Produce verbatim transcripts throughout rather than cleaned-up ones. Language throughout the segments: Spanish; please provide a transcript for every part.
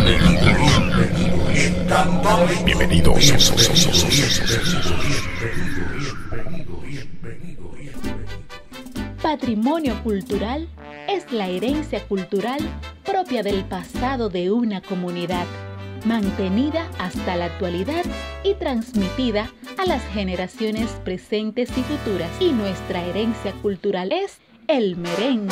Bienvenidos. Patrimonio cultural es la herencia cultural propia del pasado de una comunidad, mantenida hasta la actualidad y transmitida a las generaciones presentes y futuras. Y nuestra herencia cultural es el merengue.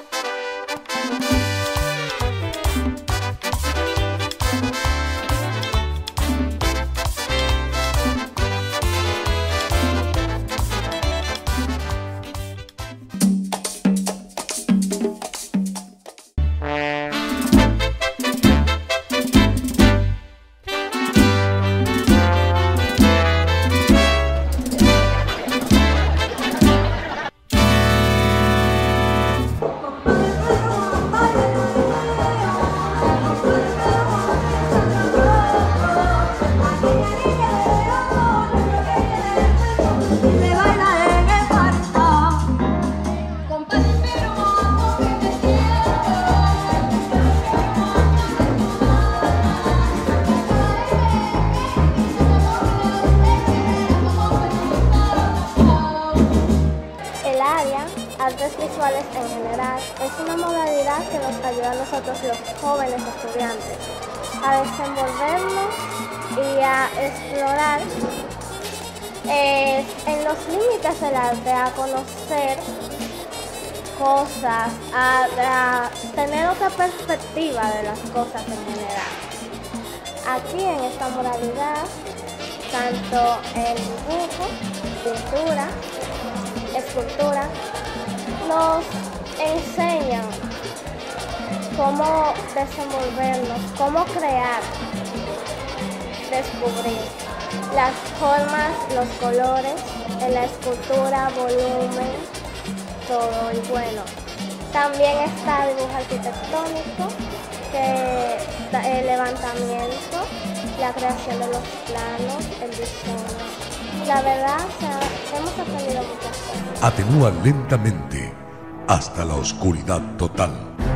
Artes visuales en general es una modalidad que nos ayuda a nosotros los jóvenes estudiantes a desenvolvernos y a explorar eh, en los límites del arte, a conocer cosas, a, a tener otra perspectiva de las cosas en general. Aquí en esta modalidad, tanto en dibujo, pintura, escultura, nos enseñan cómo desenvolvernos, cómo crear, descubrir las formas, los colores, en la escultura, volumen, todo. Y bueno, también está el dibujo arquitectónico, que el levantamiento, la creación de los planos, el diseño. La verdad, o sea, hemos aprendido muchas cosas. Atenúa lentamente hasta la oscuridad total.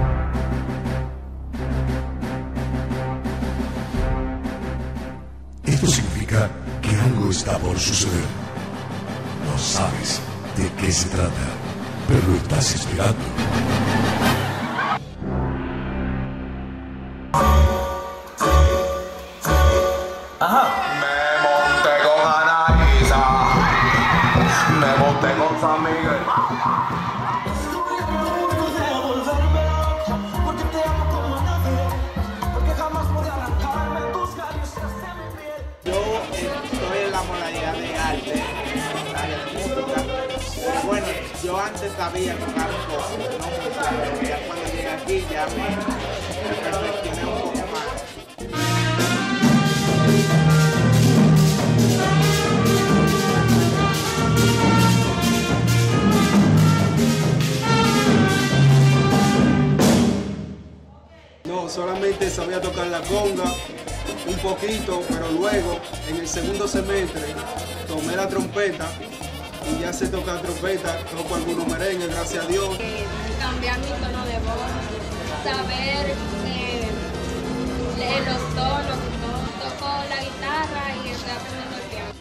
Esto significa que algo está por suceder. No sabes de qué se trata, pero lo estás esperando. Ajá. Con San Miguel. Yo estoy en la modalidad de arte, en la área de música. Pero bueno, yo antes sabía tocar un poco, no mucho, pero ya cuando llegué aquí ya me, me perfeccioné un poco más. Solamente sabía tocar la conga un poquito, pero luego en el segundo semestre tomé la trompeta y ya sé tocar trompeta, toco algunos merengues, gracias a Dios. Eh, cambiar mi tono de voz, saber eh, leer los tonos y todo. Toco la guitarra y estoy aprendiendo el piano.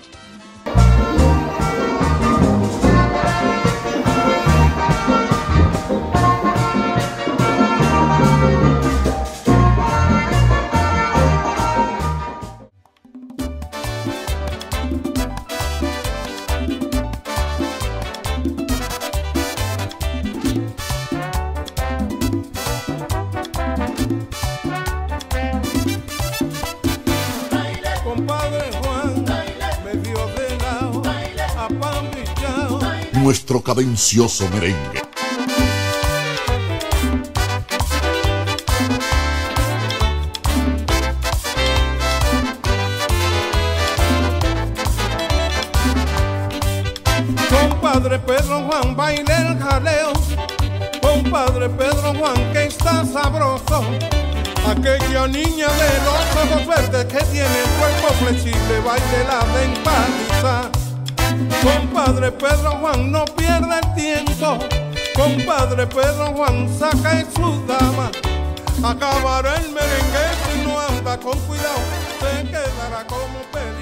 Nuestro cadencioso merengue. Compadre Pedro Juan, baile el jaleo. Compadre Pedro Juan, que está sabroso. Aquella niña de los ojos verdes que tiene el cuerpo flexible, baile la de empaliza. Compadre Pedro Juan, no pierda el tiempo. Compadre Pedro Juan, saca en su dama. Acabará el merengue si no observa con cuidado, se quedará como pez